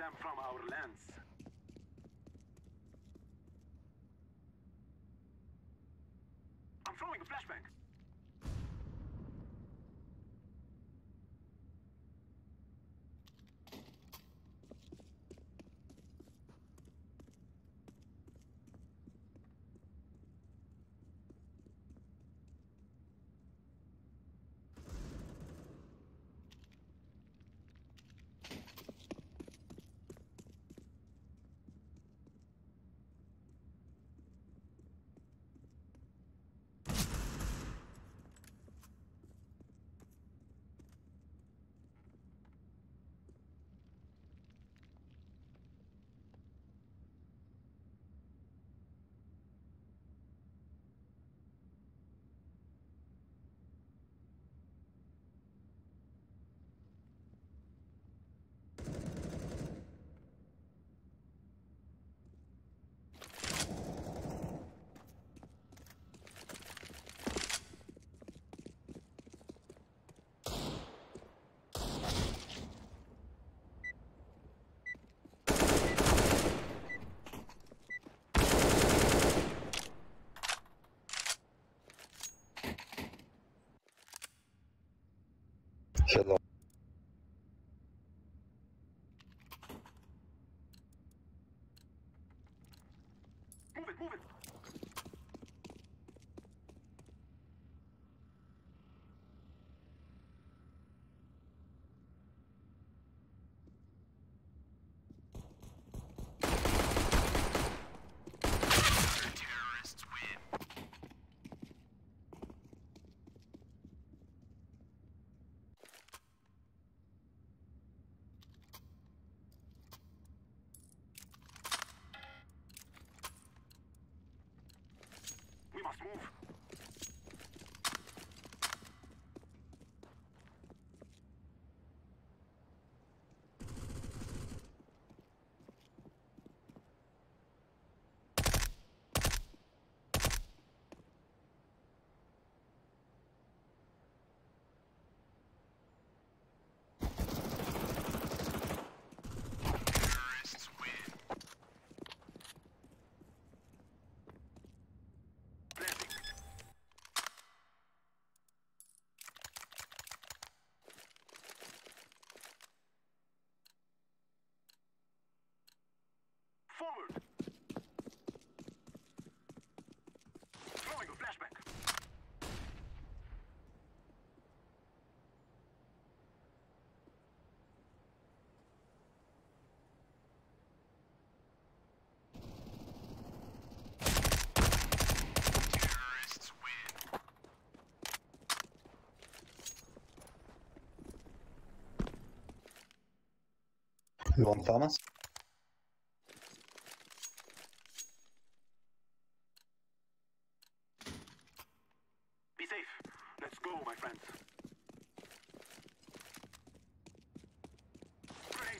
them from our lands. I'm throwing a flashbang. Hello. Move it, move it. Terrorists win. We must move. Terrorists win. Planting. Forward. Throwing a flashback. Terrorists win. You want Thomas? Be safe. Let's go, my friends. Grenade.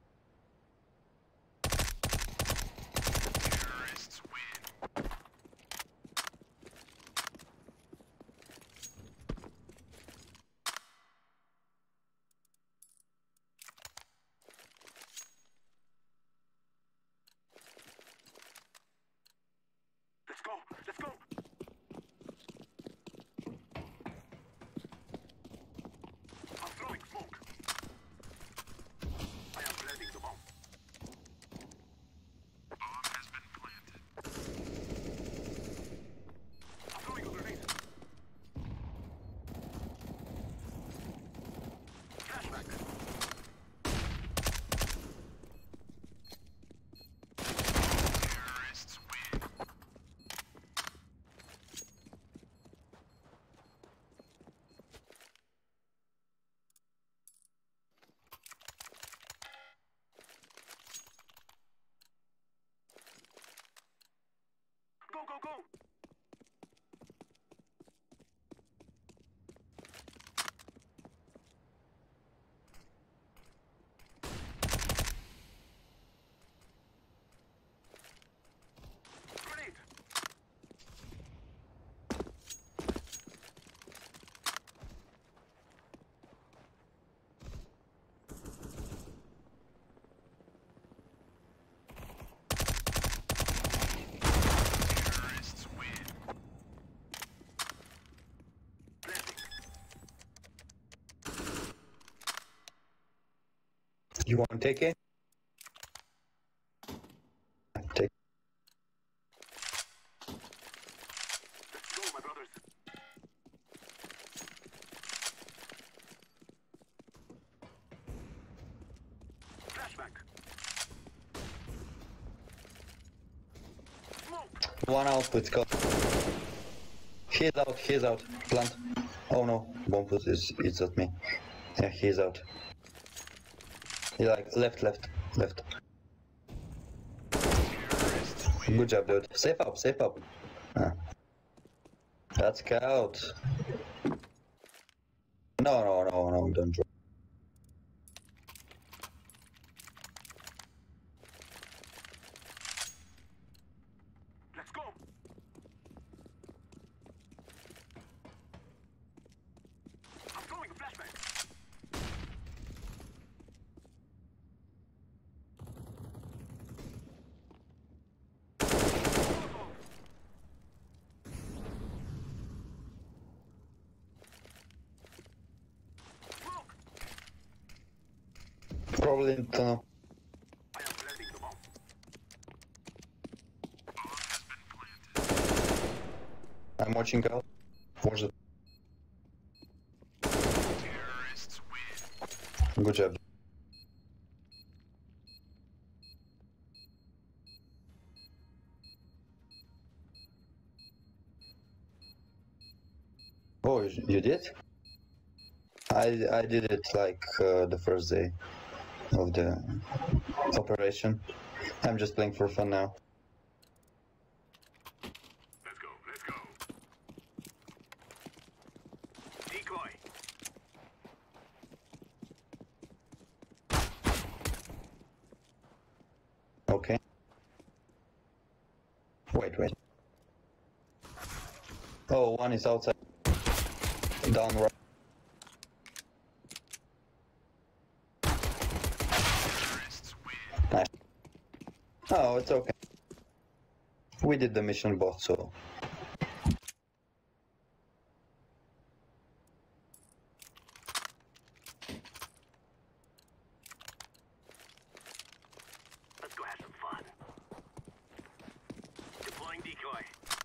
Terrorists win. You want to take it? Take. Let's go, my brothers. Flashback. Smoke. One out, let's go. He's out. Plant. Oh no, bomb is it's at me. Yeah, he's out. He like left. Good job, dude. Safe up. Ah. That's scout. No, don't drop. Let's go. I'm throwing a flashback. Smoke. Probably in tunnel. I am planting the bomb. I'm watching out. Watch it. Terrorists win. Good job. Oh, you did? I did it like the first day of the operation. I'm just playing for fun now. Let's go. Decoy. Okay. Wait. Oh, one is outside. Down right. Terrorists win. Nice. Oh, it's okay. We did the mission both, so. Let's go have some fun. Deploying decoy.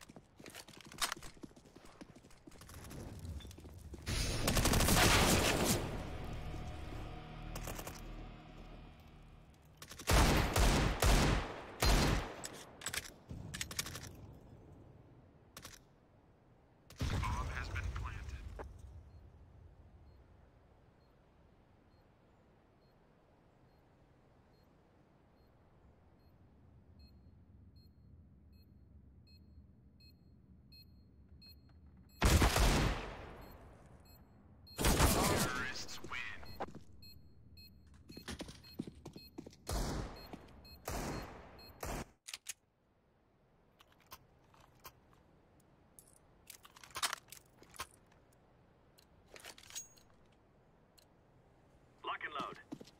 Bomb has been planted. Terrorists win. Lock and load.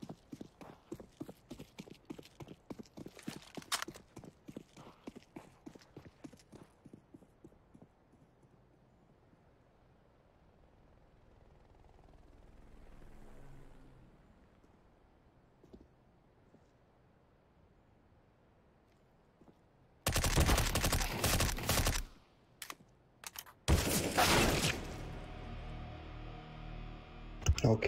Okay.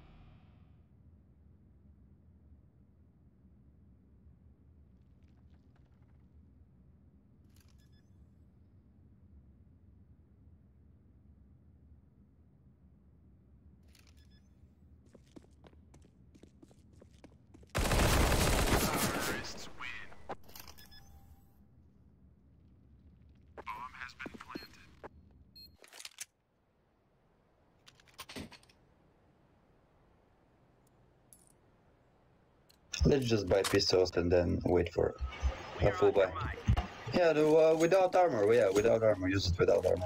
Terrorists win. Bomb has been planted. Let's just buy pistols and then wait for a We're full on your buy. mark. Yeah, without armor. Yeah, without armor. Use it without armor.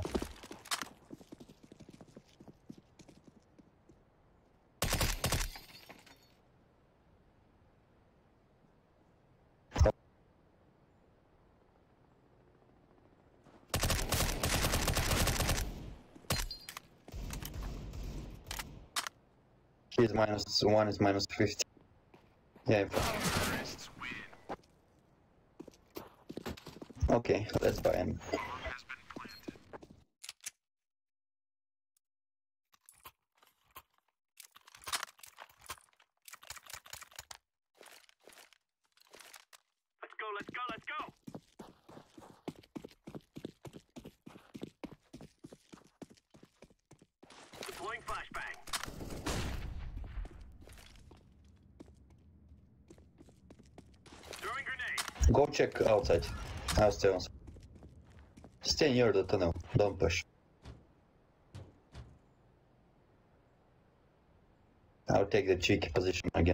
He's -1 is -50. Yeah, in front. Terrorists win. Okay, let's buy him. Bomb has been planted. Let's go, let's go, let's go! Deploying flashbang. Throwing grenade. Go check outside. I'll stay on. Stay near the tunnel. Don't push. I'll take the cheeky position again.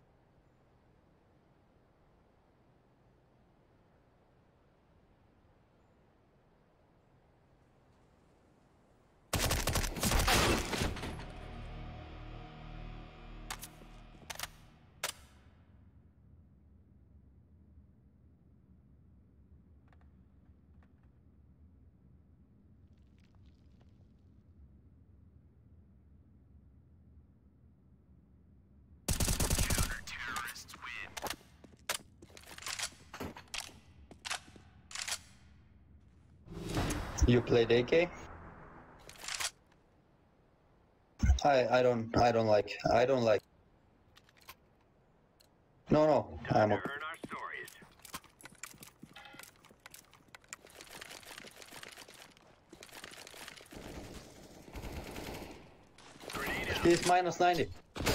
Counter-terrorists win. You played AK? I don't like. No, Time I'm to okay. earn our stories. Grenade out. He's minus 90.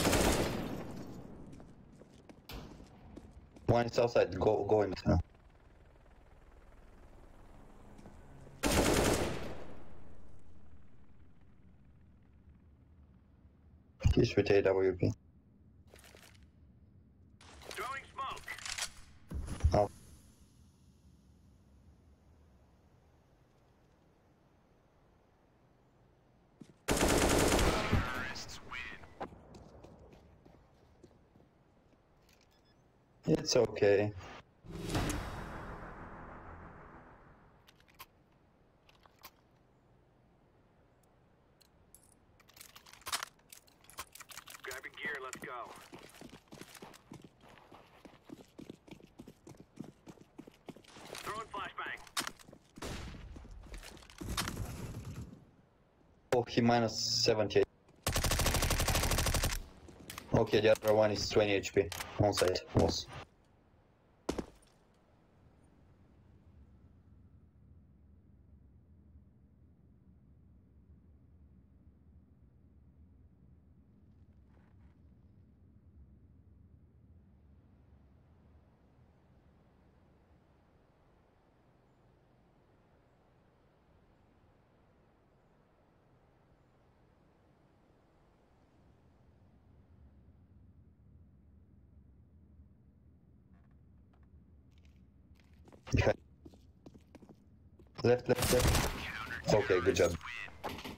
One is outside. Go in. He's with AWP. Throwing smoke. Oh, Terrorists win. it's okay. Grabbing gear, let's go. Throwing flashbang. Oh, he minus 78. Okay, the other one is 20 HP. On site was. Left. Okay, good job. Win.